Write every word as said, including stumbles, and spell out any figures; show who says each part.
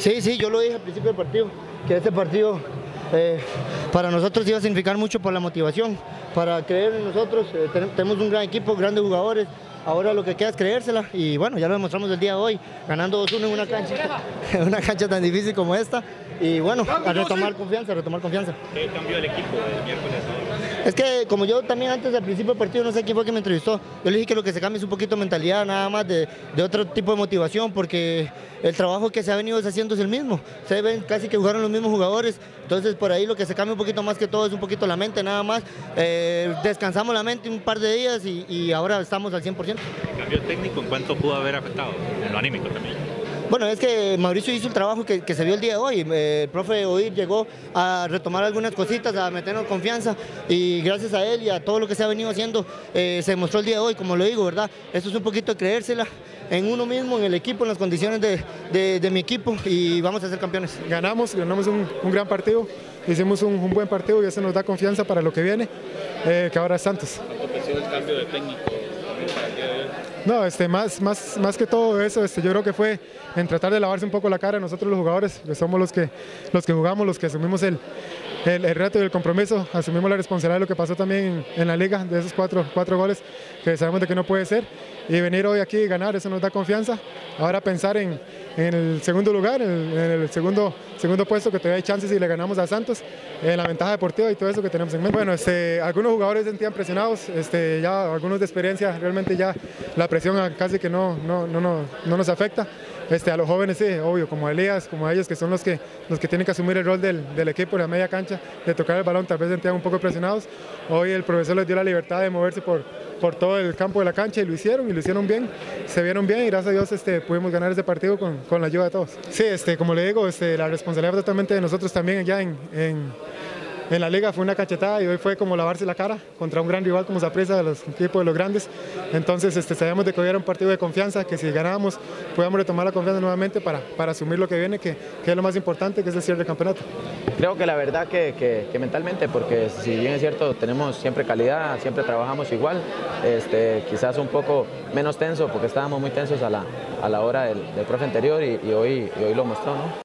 Speaker 1: Sí, sí, yo lo dije al principio del partido, que este partido eh, para nosotros iba a significar mucho por la motivación, para creer en nosotros. Eh, tenemos un gran equipo, grandes jugadores. Ahora lo que queda es creérsela y bueno, ya lo demostramos el día de hoy, ganando dos uno en una cancha, en una cancha tan difícil como esta. Y bueno, a retomar confianza, a retomar confianza.
Speaker 2: ¿Qué cambió el equipo del miércoles ahora?
Speaker 1: Es que como yo también antes al principio del partido, no sé quién fue que me entrevistó, yo le dije que lo que se cambia es un poquito mentalidad, nada más de, de otro tipo de motivación, porque el trabajo que se ha venido haciendo es el mismo. Se ven casi que jugaron los mismos jugadores, entonces por ahí lo que se cambia un poquito más que todo es un poquito la mente, nada más. Eh, descansamos la mente un par de días y, y ahora estamos al cien por ciento.
Speaker 2: ¿El cambio técnico en cuánto pudo haber afectado? En lo anímico también.
Speaker 1: Bueno, es que Mauricio hizo el trabajo que, que se vio el día de hoy. Eh, el profe Oír llegó a retomar algunas cositas, a meternos confianza y gracias a él y a todo lo que se ha venido haciendo eh, se demostró el día de hoy, como lo digo, ¿verdad? Esto es un poquito de creérsela en uno mismo, en el equipo, en las condiciones de, de, de mi equipo y vamos a ser campeones.
Speaker 3: Ganamos, ganamos un, un gran partido, hicimos un, un buen partido y eso nos da confianza para lo que viene, eh, que ahora es Santos.
Speaker 2: ¿Cuánto pesó el cambio de técnico para el día de hoy?
Speaker 3: No, este, más, más, más que todo eso, este, yo creo que fue en tratar de lavarse un poco la cara nosotros los jugadores, que somos los que, los que jugamos, los que asumimos el, el, el reto y el compromiso, asumimos la responsabilidad de lo que pasó también en, en la liga, de esos cuatro, cuatro goles que sabemos de que no puede ser, y venir hoy aquí y ganar, eso nos da confianza. Ahora pensar en, en el segundo lugar, en el, en el segundo, segundo puesto, que todavía hay chances si le ganamos a Santos, en la ventaja deportiva y todo eso que tenemos en mente. Bueno, este, algunos jugadores se sentían presionados, este, ya algunos de experiencia, realmente ya la presión casi que no, no, no, no, no nos afecta. Este, a los jóvenes sí, obvio, como Elías, como a ellos que son los que, los que tienen que asumir el rol del, del equipo en la media cancha, de tocar el balón, tal vez se sentían un poco presionados. Hoy el profesor les dio la libertad de moverse por, por todo el campo de la cancha y lo hicieron, y lo hicieron bien, se vieron bien y gracias a Dios este, pudimos ganar ese partido con, con la ayuda de todos. Sí, este, como le digo, este, la responsabilidad totalmente de nosotros también allá en, en En la liga fue una cachetada y hoy fue como lavarse la cara contra un gran rival como Saprissa, de los equipos de los grandes. Entonces este, sabíamos de que hoy era un partido de confianza, que si ganábamos podíamos retomar la confianza nuevamente para, para asumir lo que viene, que, que es lo más importante, que es el cierre del campeonato.
Speaker 4: Creo que la verdad que, que, que mentalmente, porque si bien es cierto, tenemos siempre calidad, siempre trabajamos igual, este, quizás un poco menos tenso, porque estábamos muy tensos a la, a la hora del, del profe anterior y, y, hoy, y hoy lo mostró, ¿no?